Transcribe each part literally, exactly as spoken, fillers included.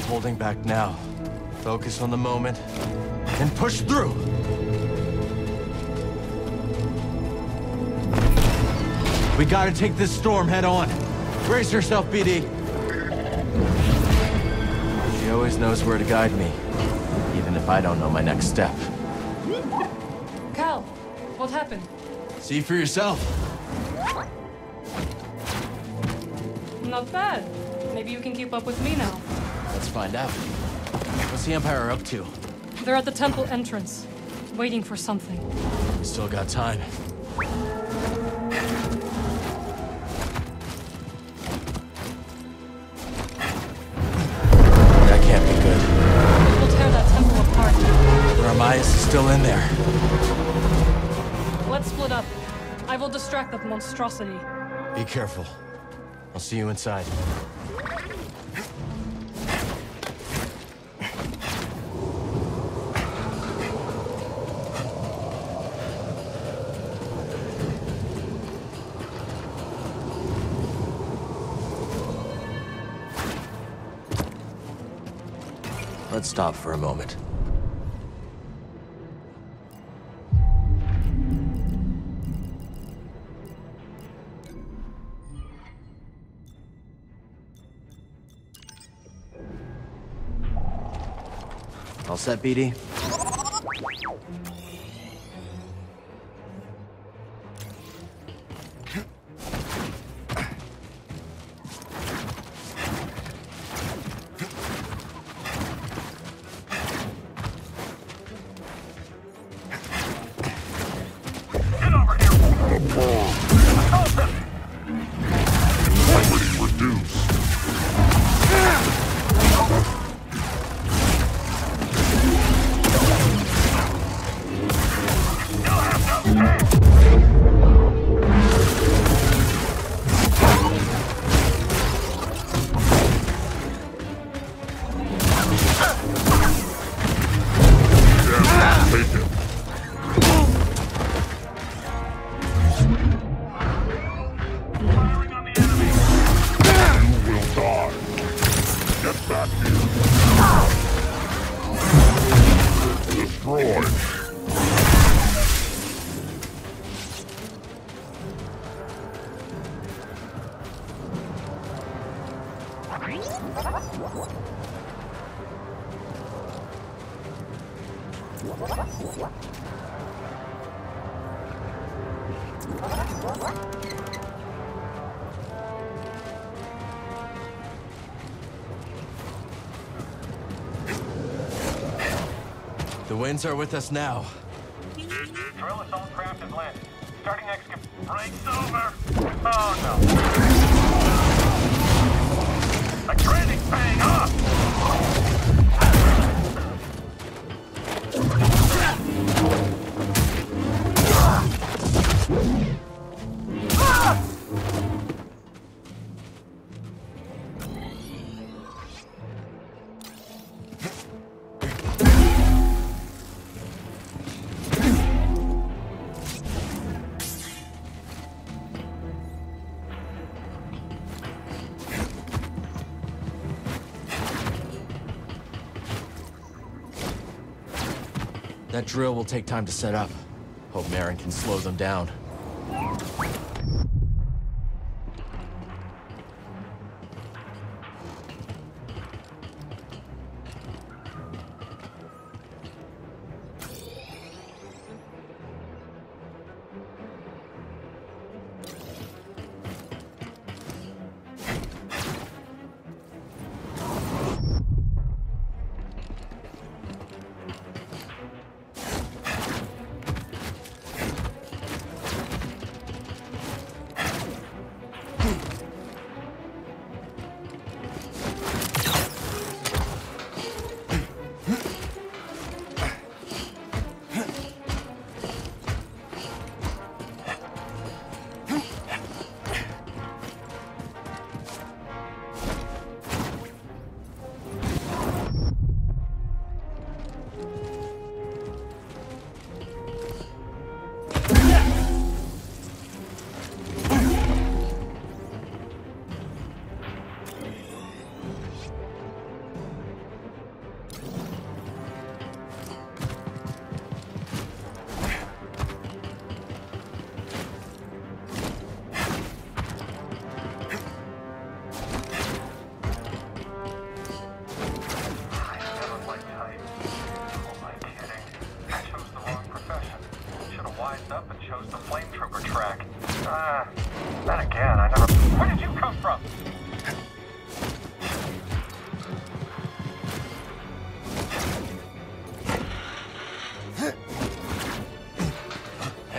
holding back now. Focus on the moment, and push through! We gotta take this storm head on. Brace yourself, B D. She always knows where to guide me, even if I don't know my next step. Cal, what happened? See for yourself. Not bad. Maybe you can keep up with me now. Let's find out. What's the Empire up to? They're at the temple entrance, waiting for something. We still got time. That can't be good. We'll tear that temple apart. Ramias is still in there. Let's split up. I will distract that monstrosity. Be careful. I'll see you inside. Let's stop for a moment. All set, B D? The winds are with us now. Drill assault craft has landed. Starting excavation. Brakes over. Oh no. A training's paying off. That drill will take time to set up. Hope Merrin can slow them down.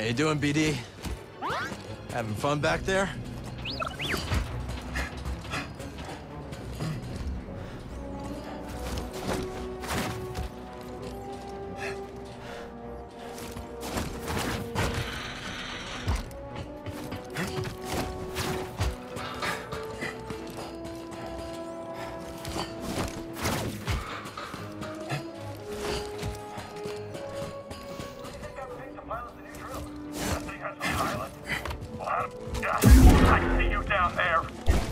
How you doing, B D? Having fun back there? I see you down there.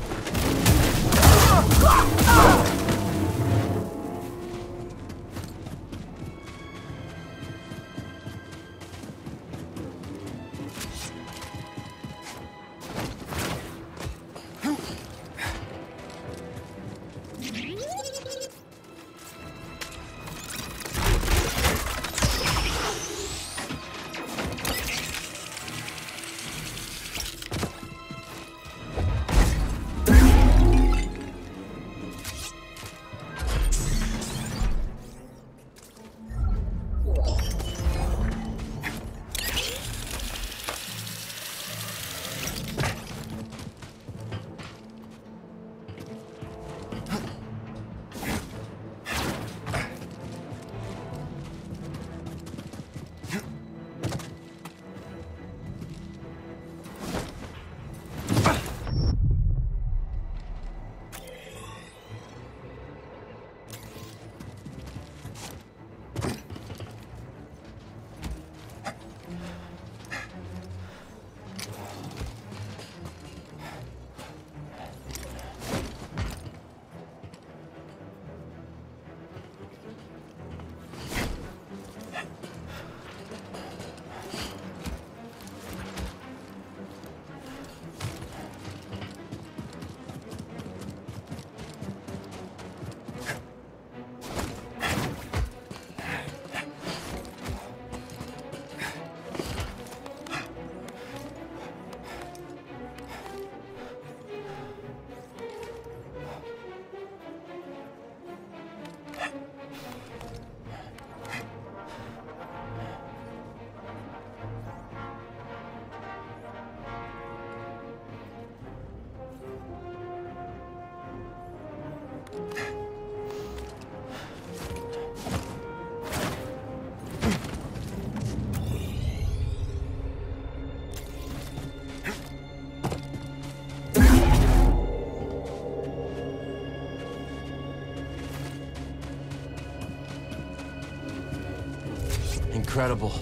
Incredible.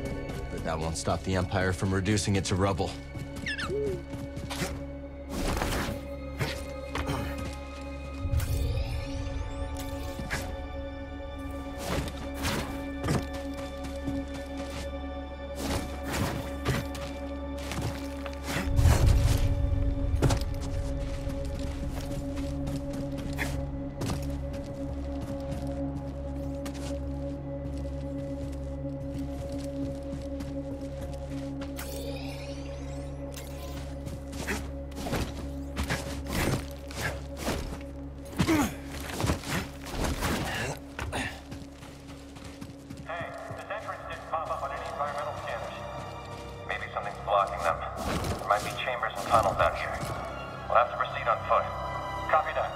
But that won't stop the Empire from reducing it to rubble. Tunnels out here. We'll have to proceed on foot. Copy that.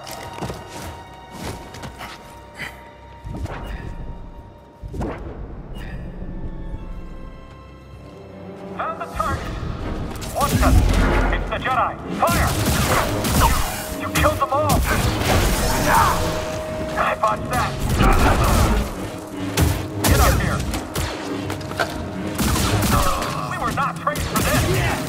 Found the target. What's that? It's the Jedi. Fire! You, you killed them all. I botched that. Get up here. We were not trained for this.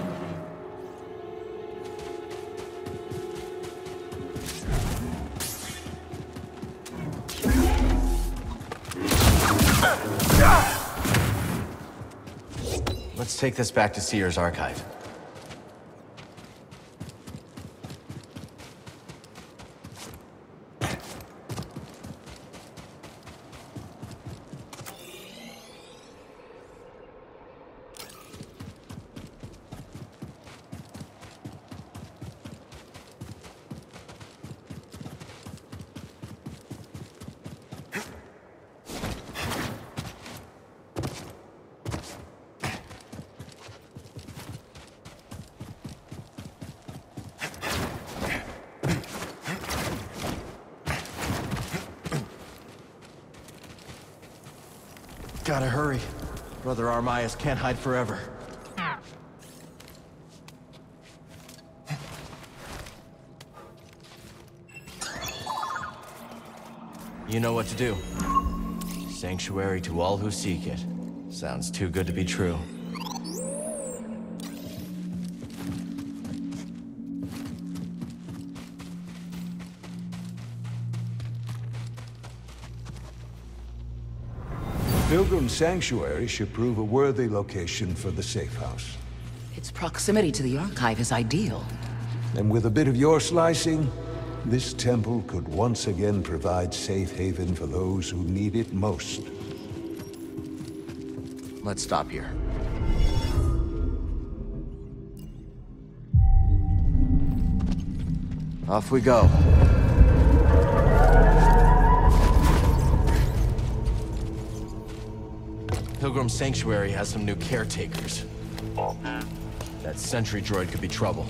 Let's take this back to Cere's archive. Gotta hurry. Brother Armias can't hide forever. You know what to do. Sanctuary to all who seek it. Sounds too good to be true. Pilgrim Sanctuary should prove a worthy location for the safe house. Its proximity to the Archive is ideal. And with a bit of your slicing, this temple could once again provide safe haven for those who need it most. Let's stop here. Off we go. Pilgrim Sanctuary has some new caretakers. That sentry droid could be trouble.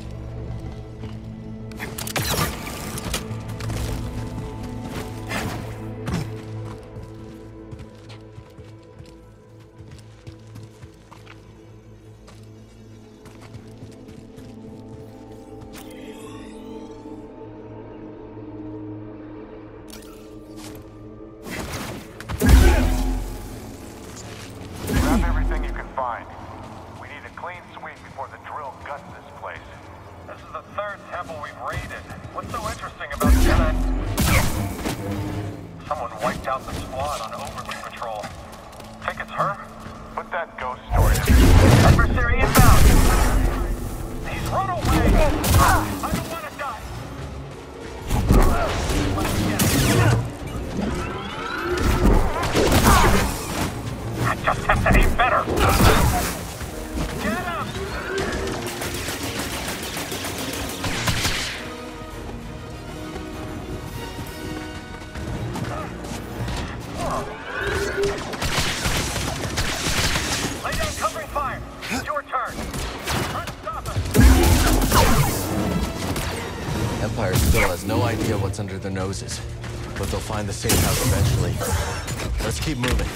Empire still has no idea what's under their noses, but they'll find the safe house eventually. Let's keep moving.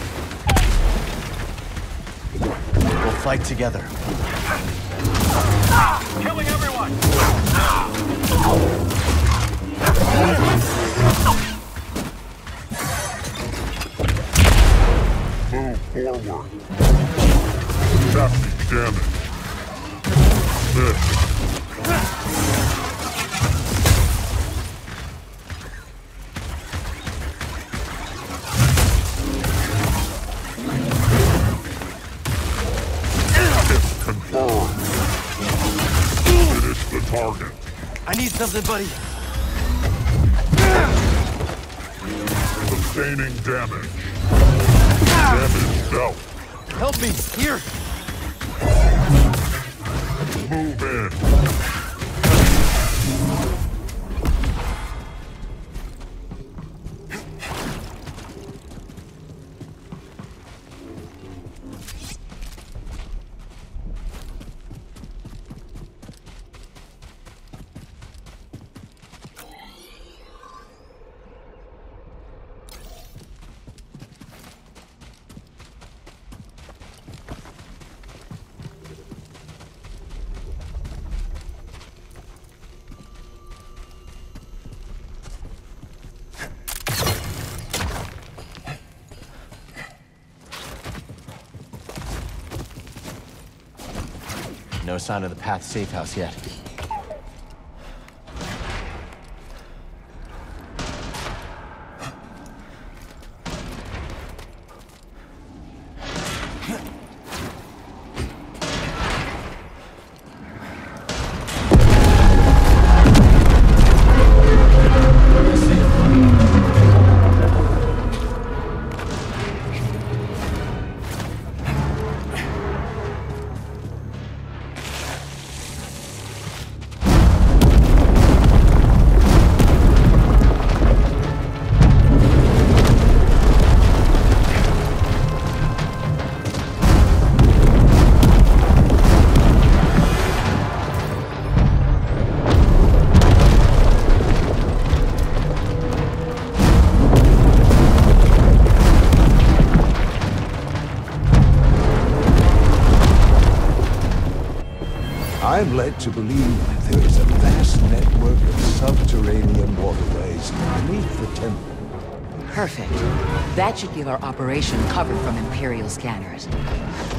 We'll fight together. Killing everyone! Move forward. Nasty damage. Miss. Confirmed. Finish the target. I need something, buddy. Sustaining damage. Damage dealt. Help me! Here! Move in. No sign of the Path safe house yet. I'm led to believe there is a vast network of subterranean waterways beneath the temple. Perfect. That should give our operation cover from Imperial scanners.